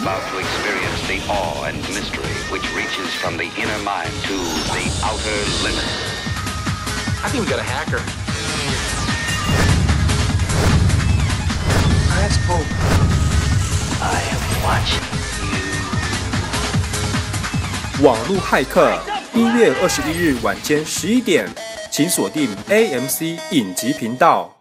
about to experience the awe and mystery which reaches from the inner mind to the outer limits. I think we got a hacker. That's Pope. I am watching you. 网路骇客1月21日晚间11点，请锁定AMC 影集频道。